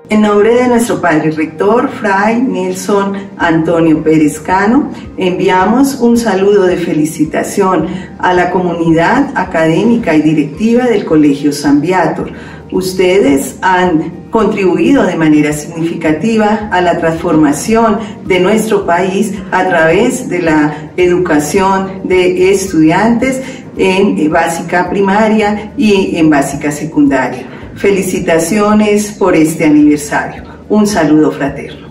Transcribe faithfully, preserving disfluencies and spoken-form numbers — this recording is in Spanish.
En nombre de nuestro Padre Rector, Fray Nelson Antonio Pérez Cano, enviamos un saludo de felicitación a la comunidad académica y directiva del Colegio San Viator. Ustedes han contribuido de manera significativa a la transformación de nuestro país a través de la educación de estudiantes en básica primaria y en básica secundaria. Felicitaciones por este aniversario. Un saludo fraterno.